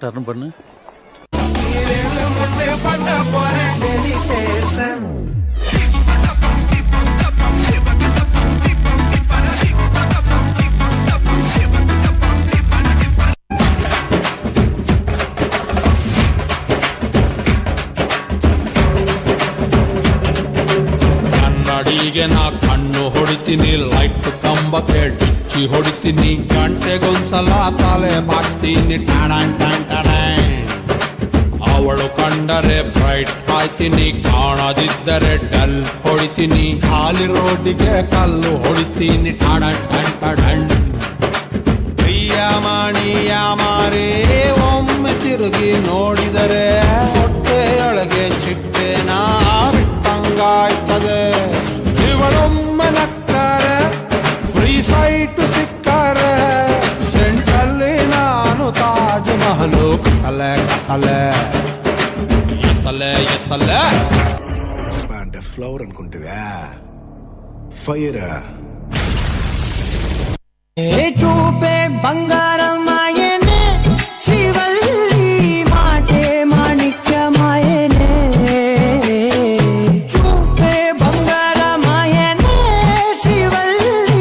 Turn பண்ணு. ಕನ್ನಡಿಗೆ ನಾ ಕಣ್ಣು ಹೊಡಿತೀನಿ, ಲೈಟ್ ಕಂಬಕ್ಕೆ ಡಿಚ್ಚಿ ಹೊಡಿತೀನಿ, ಗಂಟೆಗೊಂದ್ಸಲ ತಲೆ ಬಾಚ್ತೀನಿ. ಅವಳು ಕಂಡರೆ ಬ್ರೈಟ್ ಆಯ್ತೀನಿ, ಕಾಣದಿದ್ದರೆ ಡಲ್ ಹೊಡಿತೀನಿ, ಖಾಲಿ ರೋಡಿಗೆ ಕಲ್ಲು ಹೊಡಿತೀನಿ. ಪ್ರಿಯ ಮಣಿಯ ಮಾರೇ ಒಮ್ಮೆ ತಿರುಗಿ ನೋಡಿದರೆ ಹೊಟ್ಟೆಯೊಳಗೆ ಚಿಟ್ಟೆನ ಬಿಟ್ಟಂಗಾಯ್ತದೆ. ಇವಳೊಮ್ಮೆ ನಕ್ಕರೆ ಫ್ರೀ ಸೈಟ್ ಸಿಕ್ಕರೆ ಸೆಂಟ್ರಲ್ಲಿ ನಾನು ತಾಜ್ ಮಹಲು ಕತ್ತಲೆ ಎತ್ತಲೆ అంటే ఫ్లవర్ అనుకుంటువా ఫైర్ చూపే బంగారమాయనే శివల్లి మాటే మాణిక్యమాయనే చూపే బంగారమాయనే శివల్లి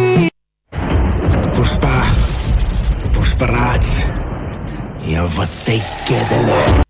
పుష్పరాజ్ ఎవత్తైకెదలే